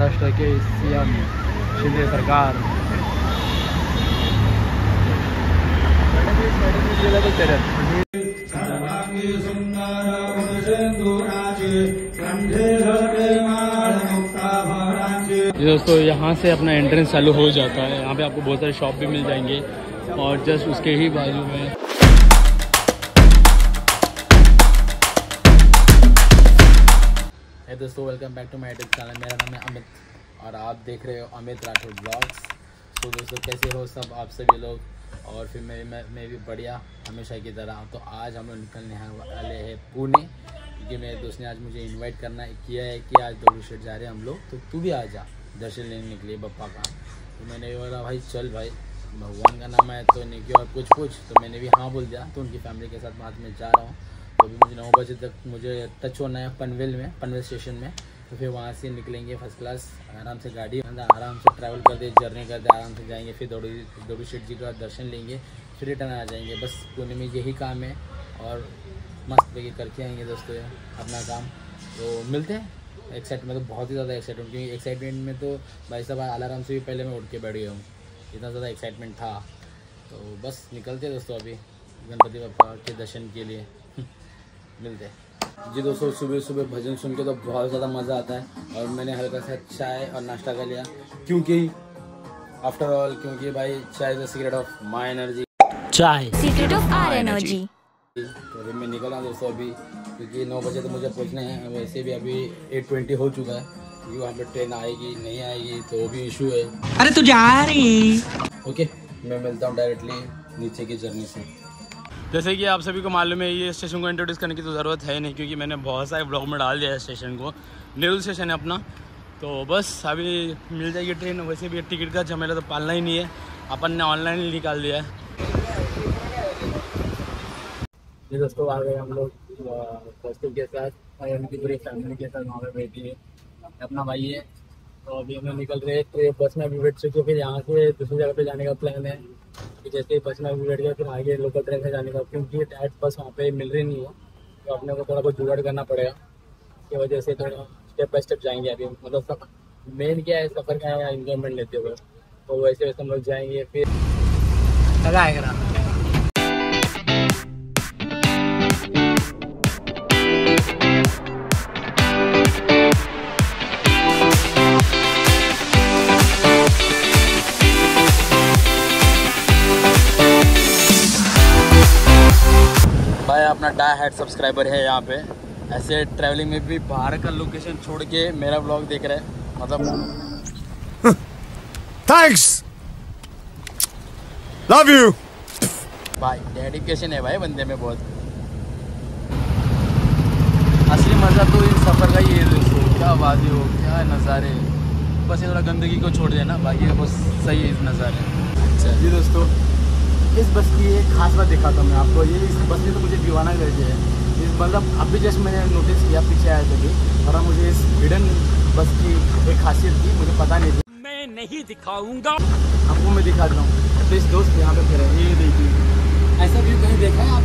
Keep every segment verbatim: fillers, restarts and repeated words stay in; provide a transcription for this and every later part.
महाराष्ट्र के सीएम शिंदे सरकार। दोस्तों यहाँ से अपना एंट्रेंस चालू हो जाता है। यहाँ पे आपको बहुत सारे शॉप भी मिल जाएंगे और जस्ट उसके ही बाजू में दोस्तों welcome back to my YouTube channel. मेरा नाम है अमित और आप देख रहे हो अमित राठौर ब्लॉग्स। तो दोस्तों कैसे हो सब आप सभी लोग, और फिर मैं मैं, मैं भी बढ़िया हमेशा की तरह। तो आज हम लोग निकलने वाले हैं पुणे, क्योंकि मेरे दोस्त ने आज मुझे इनवाइट करना किया है कि आज दौड़ू शेट जा रहे हैं हम लोग, तो तू भी आ जा दर्शन लेने के लिए बप्पा का। तो मैंने बोला भाई चल भाई, भगवान का नाम है तो नहीं कि और कुछ कुछ, तो मैंने भी हाँ बोल दिया। तो उनकी फैमिली के साथ बाद में जा रहा हूँ। तो अभी मुझे नौ बजे तक मुझे टच होना है पनवेल में, पनवेल स्टेशन में। तो फिर वहाँ से निकलेंगे फर्स्ट क्लास, आराम से गाड़ी आराम से ट्रैवल कर दे, जर्नी कर दे, आराम से जाएंगे। फिर दौड़ू दौड़ू शेठ जी का दर्शन लेंगे, फिर रिटर्न आ जाएंगे। बस पुणे में यही काम है और मस्त लेके करके आएंगे दोस्तों अपना काम। तो मिलते हैं। एक्साइटमेंट तो बहुत ही ज़्यादा एक्साइटमेंट, क्योंकि एक्साइटमेंट में तो भाई साहब अलार्म से भी पहले मैं उठ के बैठ गया हूँ, इतना ज़्यादा एक्साइटमेंट था। तो बस निकलते हैं दोस्तों अभी गणपति बप्पा के दर्शन के लिए। मिलते हैं जी दोस्तों। सुबह सुबह भजन सुन के तो बहुत ज़्यादा मज़ा आता है, और मैंने हल्का सा चाय और नाश्ता कर लिया, क्योंकि आफ्टर ऑल क्योंकि भाई chai is the secret of my energy, chai secret of our energy. तो अभी मैं निकल रहा हूँ दोस्तों अभी, क्योंकि नौ बजे तो मुझे पहुँचना है। वैसे भी अभी एट ट्वेंटी हो चुका है, क्योंकि वहाँ पर ट्रेन आएगी नहीं आएगी तो वो भी इशू है। अरे तू जा रही। ओके मैं मिलता हूँ डायरेक्टली नीचे की जर्नी से। जैसे कि आप सभी को मालूम है, ये स्टेशन को इंट्रोड्यूस करने की तो ज़रूरत है नहीं, क्योंकि मैंने बहुत सारे ब्लॉग में डाल दिया है स्टेशन को। नेरुल स्टेशन है अपना। तो बस अभी मिल जाएगी ट्रेन। वैसे भी टिकट का झमेला तो पालना ही नहीं है, अपन ने ऑनलाइन ही निकाल दिया है। ये दोस्तों आ गए हम लोग दोस्तों के साथ और उनकी पूरी फैमिली के साथ वहाँ पे बैठी है। अपना भाई है। तो अभी हम लोग निकल रहे हैं, तो बस में अभी बैठ चुके, फिर यहाँ से दूसरी जगह पे जाने का प्लान है। जैसे बस में अभी बैठ गया फिर आगे लोकल ट्रेन से जाने का, क्योंकि डायरेक्ट बस वहाँ पे मिल रही नहीं है। तो अपने को थोड़ा बहुत जुगाड़ करना पड़ेगा, इसकी वजह से थोड़ा स्टेप बाय स्टेप जाएंगे अभी। मतलब सब मेन क्या है, सफ़र का है, इंजॉयमेंट लेते हुए। तो वैसे वैसे हम लोग जाएंगे। फिर लगा आएगा भाई अपना डाई हार्ड सब्सक्राइबर है यहाँ पे। ऐसे ट्रैवलिंग में भी बाहर का लोकेशन छोड़ के मेरा ब्लॉग देख रहे हैं, मतलब थैंक्स, लव यू भाई। डेडिकेशन है भाई बंदे में बहुत। असली मज़ा तो इस सफ़र का ही है दोस्तों। क्या वादी हो, क्या नज़ारे। बस ये थोड़ा गंदगी को छोड़ देना, बाकी बस सही है इस नज़ारे। अच्छा जी दोस्तों, इस बस की एक खास बात दिखाता हूँ मैं आपको। ये इस बस ने तो मुझे दीवाना कर दिया है। इस मतलब अभी जस्ट मैंने नोटिस किया पीछे आया तभी, और मुझे इस हिडन बस की एक खासियत थी, मुझे पता नहीं थी। मैं नहीं दिखाऊंगा आपको, मैं दिखाता हूँ। तो इस दोस्त यहाँ पे फिर ये देखिए, ऐसा व्यू कहीं देखा है आप?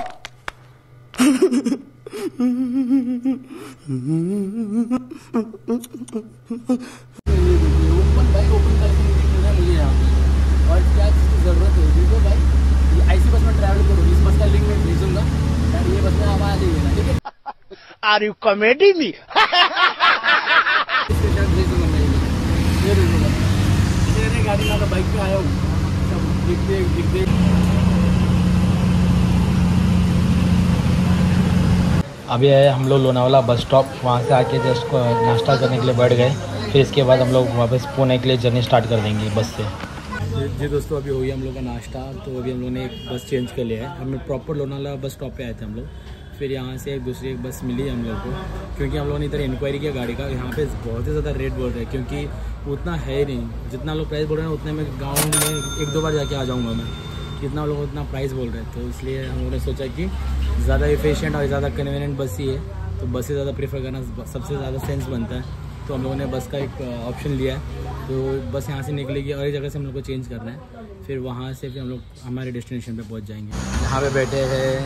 ओपन भाई ओपन करके मिल रहा है मुझे यहाँ पे। और क्या चीज़ की ज़रूरत है देखो भाई, ऐसी बस में ट्रैवल करो। इस बस का लिंक मैं भेजूंगा, ये बस में आप आ जाइएगा, ठीक है? Are you comedy me? इसके साथ भेजूंगा मैं, ये भेजूंगा। मेरे गाड़ी में बाइक पे आया हूँ, सब दिख देख दिख देख। अभी आए हम लोग लोनावाला बस स्टॉप। वहाँ से आके जस्ट नाश्ता करने के लिए बैठ गए। फिर इसके बाद हम लोग वापस पुणे के लिए जर्नी स्टार्ट कर देंगे बस से। जी दोस्तों, अभी हो गया हम लोग का नाश्ता। तो अभी हम लोग ने एक बस चेंज कर लिया है। हमें प्रॉपर लोनावाला बस स्टॉप पे आए थे हम लोग। फिर यहाँ से एक दूसरी एक बस मिली हम लोग को, क्योंकि हम लोगों ने इधर इंक्वायरी किया गाड़ी का। यहाँ पे बहुत ही ज़्यादा रेट बोल रहे हैं, क्योंकि उतना है नहीं। जितना लोग प्राइस बोल रहे हैं उतने में गाँव में एक दो बार जाके आ जाऊँगा मैं, कितना लोग उतना प्राइस बोल रहे हैं। तो इसलिए हम लोगों ने सोचा कि ज़्यादा एफिशिएंट और ज़्यादा कन्वीनियंट बस ही है, तो बस से ज़्यादा प्रेफर करना सबसे ज़्यादा सेंस बनता है। तो हम लोगों ने बस का एक ऑप्शन लिया है। तो बस यहाँ से निकलेगी और एक जगह से हम लोग को चेंज करना है, फिर वहाँ से फिर हम लोग हमारे डेस्टिनेशन पे पहुँच जाएंगे। यहाँ पे बैठे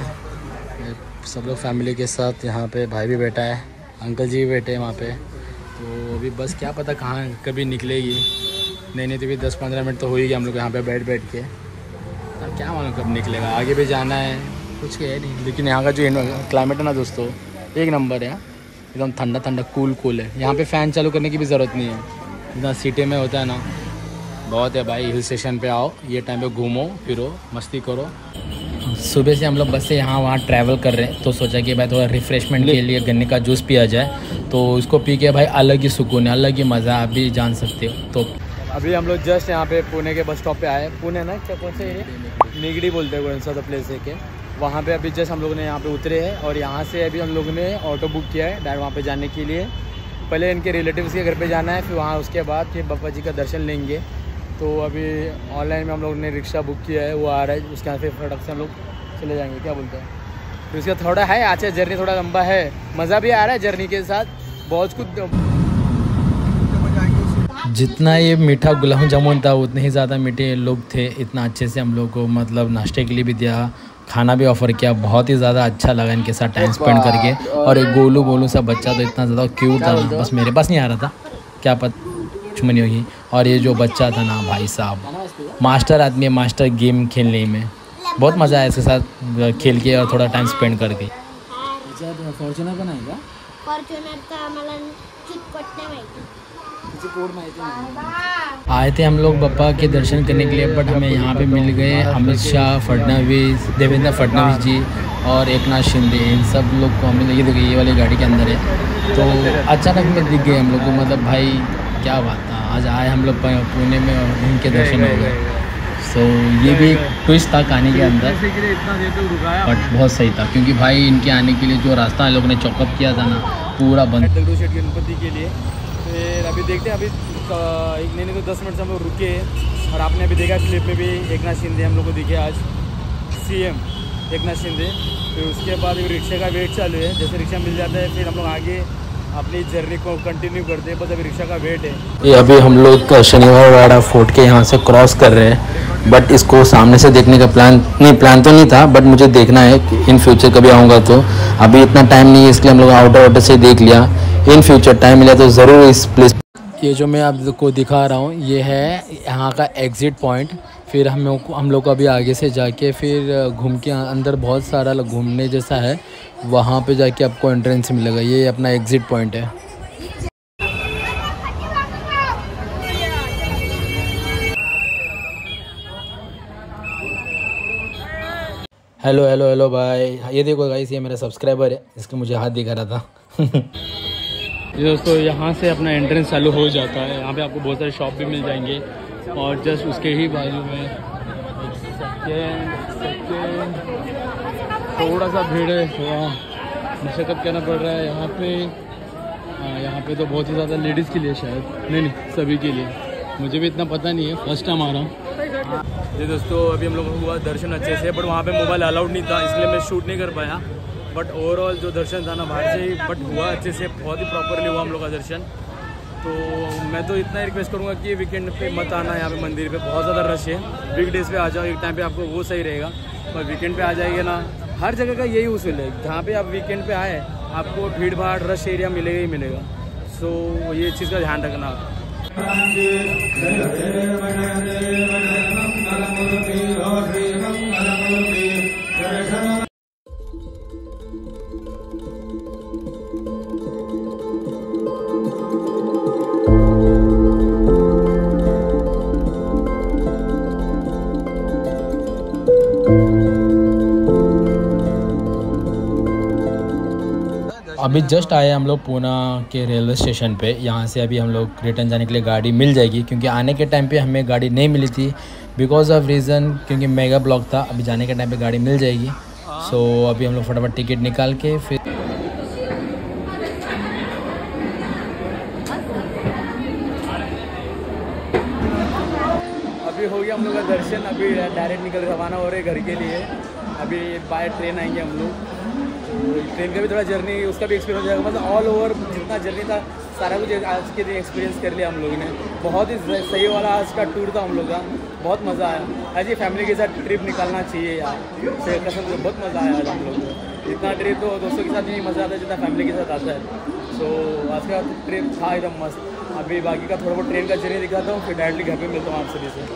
हैं सब लोग फैमिली के साथ। यहाँ पे भाई भी बैठा है, अंकल जी भी बैठे हैं वहाँ पे। तो अभी बस क्या पता कहाँ कभी निकलेगी, नहीं नहीं तो भी दस पंद्रह मिनट तो हो ही गया हम लोग यहाँ पे बैठ बैठ के। अब क्या मालूम कब निकलेगा, आगे भी जाना है, कुछ है नहीं। लेकिन यहाँ का जो क्लाइमेट है ना दोस्तों एक नंबर है, एकदम ठंडा ठंडा कूल कूल है। यहाँ पे फ़ैन चालू करने की भी ज़रूरत नहीं है, जितना सिटी में होता है ना बहुत है भाई। हिल स्टेशन पे आओ, ये टाइम पे घूमो फिरो मस्ती करो। सुबह से हम लोग बस से यहाँ वहाँ ट्रैवल कर रहे हैं, तो सोचा कि भाई थोड़ा रिफ़्रेशमेंट के लिए गन्ने का जूस पिया जाए। तो इसको पी के भाई अलग ही सुकून है, अलग ही मज़ा, आप भी जान सकते हो। तो अभी हम लोग जस्ट यहाँ पे पुणे के बस स्टॉप पे आए। पुणे ना क्या कौन से एरिया, निगड़ी बोलते हैं कौन सा तो प्लेस है के, वहाँ पे अभी जस्ट हम लोग ने यहाँ पे उतरे हैं। और यहाँ से अभी हम लोगों ने ऑटो बुक किया है डायरेक्ट वहाँ पे जाने के लिए। पहले इनके रिलेटिव्स के घर पे जाना है, फिर वहाँ उसके बाद फिर बाबा जी का दर्शन लेंगे। तो अभी ऑनलाइन में हम लोग ने रिक्शा बुक किया है, वो आ रहा है, उसके यहाँ फिर फटक से हम लोग चले जाएंगे। क्या बोलते हैं, फिर उसका थोड़ा है अच्छा जर्नी, थोड़ा लंबा है, मज़ा भी आ रहा है जर्नी के साथ बहुत कुछ। जितना ये मीठा गुलाब जामुन था उतने ही ज़्यादा मीठे लोग थे। इतना अच्छे से हम लोग को मतलब नाश्ते के लिए भी दिया, खाना भी ऑफ़र किया, बहुत ही ज़्यादा अच्छा लगा इनके साथ टाइम स्पेंड करके। और एक गोलू गोलू सा बच्चा तो इतना ज़्यादा क्यूट था ना, बस मेरे पास नहीं आ रहा था, क्या पता दुश्मनी होगी। और ये जो बच्चा था ना भाई साहब मास्टर आदमी है, मास्टर गेम खेलने में, बहुत मज़ा आया इसके साथ खेल के और थोड़ा टाइम स्पेंड करके। फॉर्च्यूनर बनाएगा, फॉर्च्यूनरचा आम्हाला चिटपट नाही माहिती। आए थे हम लोग बाबा के दर्शन करने के लिए, बट हमें यहाँ पे मिल गए अमित शाह, फडणवीस, देवेंद्र फडणवीस जी और एकनाथ शिंदे। इन सब लोग को हमें ये देखिए ये वाली गाड़ी के अंदर है। तो अचानक में दिख गए हम लोग को, मतलब भाई क्या बात था, आज आए हम लोग पुणे में और इनके दर्शन हो गए। सो so, ये भी एक ट्विस्ट था कहानी के अंदर, बट बहुत सही था क्योंकि भाई इनके आने के लिए जो रास्ता इन लोगों ने चौकअप किया था ना पूरा बंद। दगड़ू शेठ गणपति के लिए फिर अभी देखते हैं, अभी एक नहीं नहीं तो दस मिनट से हम लोग रुके। और आपने अभी देखा क्लिप में भी एकनाथ शिंदे हम लोग को दिखे आज, सीएम एकनाथ शिंदे। फिर उसके बाद रिक्शे का वेट चालू है, जैसे रिक्शा मिल जाता है फिर हम लोग आगे अपनी जर्नी को कंटिन्यू करते हैं, बस अभी रिक्शा का वेट है। ये अभी हम लोग शनिवार वाड़ा फोर्ट के यहाँ से क्रॉस कर रहे हैं, बट इसको सामने से देखने का प्लान नहीं प्लान तो नहीं था, बट मुझे देखना है कि इन फ्यूचर कभी आऊँगा तो। अभी इतना टाइम नहीं है इसलिए हम लोग आउटर वाउटर से देख लिया, इन फ्यूचर टाइम मिला तो ज़रूर इस प्लेस। ये जो मैं आपको दिखा रहा हूँ ये है यहाँ का एग्ज़िट पॉइंट। फिर हम लोग को हम लोग को अभी आगे से जाके फिर घूम के अंदर बहुत सारा घूमने जैसा है, वहाँ पे जाके आपको एंट्रेंस मिलेगा। ये अपना एग्ज़िट पॉइंट है। हेलो हेलो हेलो भाई, ये देखो गाइस, ये मेरा सब्सक्राइबर है, इसको मुझे हाथ दिखा रहा था। ये दोस्तों यहाँ से अपना एंट्रेंस चालू हो जाता है। यहाँ पे आपको बहुत सारे शॉप भी मिल जाएंगे और जस्ट उसके ही बाजू में थोड़ा सा भीड़ है, थोड़ा मशक्क़त करना पड़ रहा है यहाँ पे। हाँ यहाँ पे तो बहुत ही ज़्यादा लेडीज़ के लिए शायद, नहीं नहीं सभी के लिए, मुझे भी इतना पता नहीं है, फर्स्ट टाइम आ रहा हूँ। जी दोस्तों अभी हम लोग को हुआ दर्शन अच्छे से, बट वहाँ पे मोबाइल अलाउड नहीं था इसलिए मैं शूट नहीं कर पाया। बट ओवरऑल जो दर्शन था ना बाहर से ही, बट हुआ अच्छे से, बहुत ही प्रॉपरली हुआ हम लोग का दर्शन। तो मैं तो इतना रिक्वेस्ट करूँगा कि वीकेंड पे मत आना यहाँ पे मंदिर पे, बहुत ज़्यादा रश है। वीक डेज़ पे आ जाओ, एक टाइम पे आपको वो सही रहेगा, पर वीकेंड पे आ जाएंगे ना, हर जगह का यही उसूल है, जहाँ पे आप वीकेंड पे आए आपको भीड़ भाड़ रश एरिया मिलेगा ही मिलेगा। सो ये चीज़ का ध्यान रखना। अभी जस्ट आए हम लोग पूना के रेलवे स्टेशन पे। यहाँ से अभी हम लोग रिटर्न जाने के लिए गाड़ी मिल जाएगी, क्योंकि आने के टाइम पे हमें गाड़ी नहीं मिली थी बिकॉज ऑफ रीज़न, क्योंकि मेगा ब्लॉक था। अभी जाने के टाइम पे गाड़ी मिल जाएगी। सो so, अभी हम लोग फटाफट टिकट निकाल के फिर अभी हो गया हम लोग का दर्शन। अभी डायरेक्ट निकल रवाना हो रहे घर के लिए। अभी बाय ट्रेन आएंगे हम लोग, तो ट्रेन का भी थोड़ा जर्नी उसका भी एक्सपीरियंस हो जाएगा। मतलब ऑल ओवर जितना जर्नी था सारा कुछ आज के दिन एक्सपीरियंस कर लिया हम लोगों ने। बहुत ही सही वाला आज का टूर था हम लोग का, बहुत मज़ा आया। आज ये फैमिली के साथ ट्रिप निकालना चाहिए यार, कसम से बहुत मज़ा आया आज हम लोग को। इतना ट्रिप तो दोस्तों के साथ नहीं मज़ा आता जितना फैमिली के साथ आता है। सो आज का ट्रिप था एकदम मस्त। अभी बाकी का थोड़ा बहुत ट्रेन का जर्नी दिखाता हूँ, फिर डायरेक्टली घर पे मिलता हूँ आप सभी से।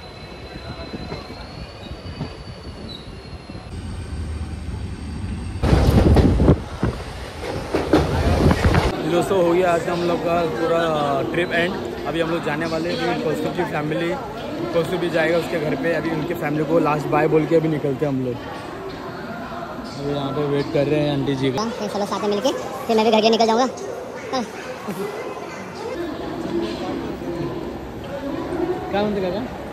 दोस्तों हो गया आज का हम लोग का पूरा ट्रिप एंड। अभी हम लोग जाने वाले हैं कौस्तुभ की फैमिली, कौस्तुभ भी जाएगा उसके घर पे। अभी उनकी फैमिली को लास्ट बाय बोल के अभी निकलते हैं हम लोग। अभी यहाँ पे वेट कर रहे हैं आंटी जी का। चलो साथ में मिलके फिर मैं भी घर के निकल जाऊँगा। क्या म्हणते काका?